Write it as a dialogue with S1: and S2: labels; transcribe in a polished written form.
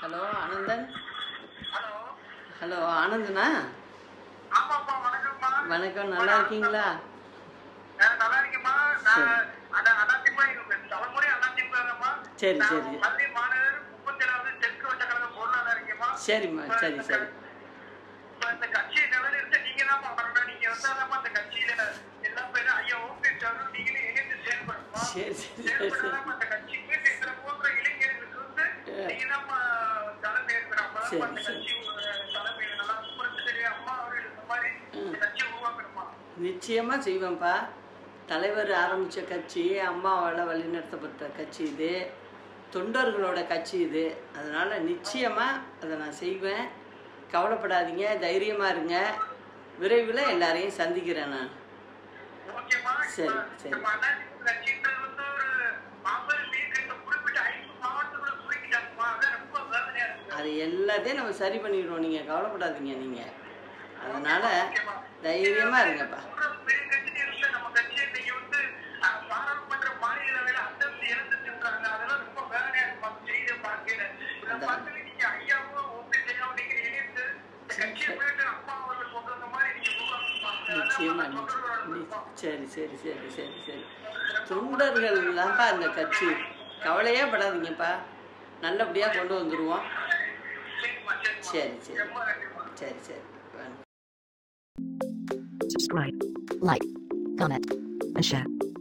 S1: Hello Anandan.
S2: Hello
S1: hello ஆனந்தனா?
S2: ஆமாப்பா, வணக்கம்மா.
S1: வணக்கம், நல்லா இருக்கீங்களா?
S2: நல்லா இருக்கேம்மா. தலைமுறை அதிமுகம்மா.
S1: சரி சரி
S2: மதுரை மாநகர் 37வது தெற்கு வட்ட கழக பொருளாளர் இருக்கேம்மா.
S1: சரிம்மா, சரி சரி.
S2: இப்ப இந்த கட்சி நிலைநிறுத்த நீங்க தான்ப்பா வரணும். நீங்க வந்தாதான்ப்பா இந்த கட்சியில எல்லா பேரும் ஐயா ஓபிஎஸ் அவரும் நீங்களே இணைந்து செயல்படணுமா.
S1: சரி சரி சரி
S2: செயல்படாம அந்த கட்சிக்கு எங்களை போன்ற இளைஞர்களுக்கு வந்து நீங்க தான்ப்பா தலைமை இருக்கிறாங்க. அந்த கட்சி தலைமை நல்லா புரட்சி அம்மா அவர்கள் இந்த மாதிரி கட்சி உருவாக்கணுமா.
S1: நிச்சயமாக செய்வேன்ப்பா. தலைவர் ஆரம்பித்த கட்சி, அம்மாவால் வழிநடத்தப்பட்ட கட்சி இது, தொண்டர்களோட கட்சி இது. அதனால் நிச்சயமாக அதை நான் செய்வேன். கவலைப்படாதீங்க, தைரியமாக இருங்க. விரைவில் எல்லாரையும் சந்திக்கிறேன் நான். சரி சரி. அது எல்லாத்தையும் நம்ம சரி பண்ணிடுவோம், நீங்கள் கவலைப்படாதீங்க. நீங்கள் அதனால் தைரியமாக இருங்கப்பா. நிச்சயமா. சரி சரி சரி சரி சரி. தொண்டர்கள் தான்ப்பா அந்த கட்சி. கவலையே படாதீங்கப்பா, நல்லபடியாக கொண்டு வந்துடுவோம். சரி சரி சரி சரி.
S3: Subscribe, like, comment, and share.